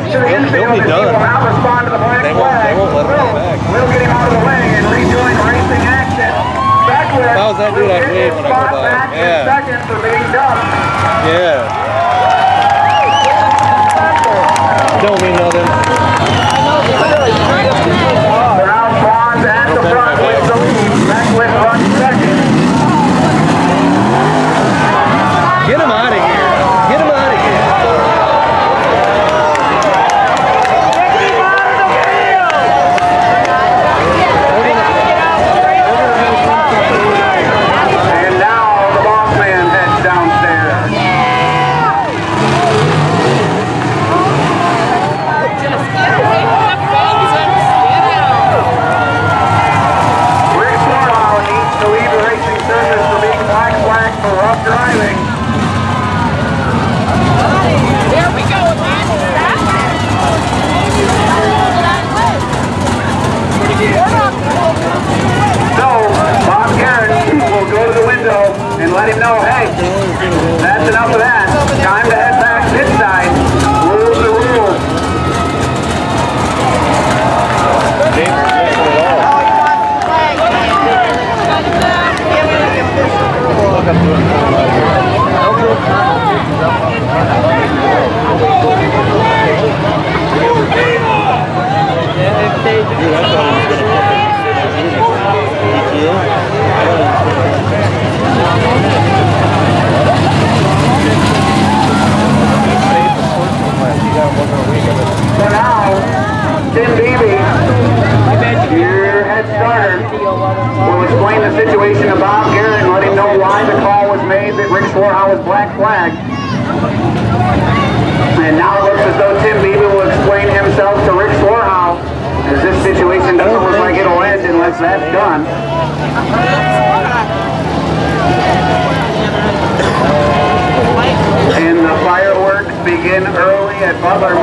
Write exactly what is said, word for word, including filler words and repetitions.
gets to the infield and he will now respond to the black flag. We'll get him out of the way and rejoin racing action. Beckwith that was that dude I waved when I go by. Yeah. Second for being dumped. Yeah. Don't mean nothing. Brown Bonds at the front with the lead. Beckwith runs second. Get him out of here. Get him out of here. And now the boss man heads downstairs. Rick Sorlow needs to leave the racing surface for being black flag for rough driving. There we go, man. So, Bob Garrett will go to the window and let him know, hey, that's enough of that. Time to head back pit side. Rules are rules. So now, Tim Beebe, your head starter, will explain the situation to Bob Garrett and let him know why the call was made that Rick Sorlow was black flag. And now it looks as though Tim Beebe will explain himself to Rick Sorlow, as this situation doesn't look like it'll end unless that's done. And the fireworks begin early at Butler.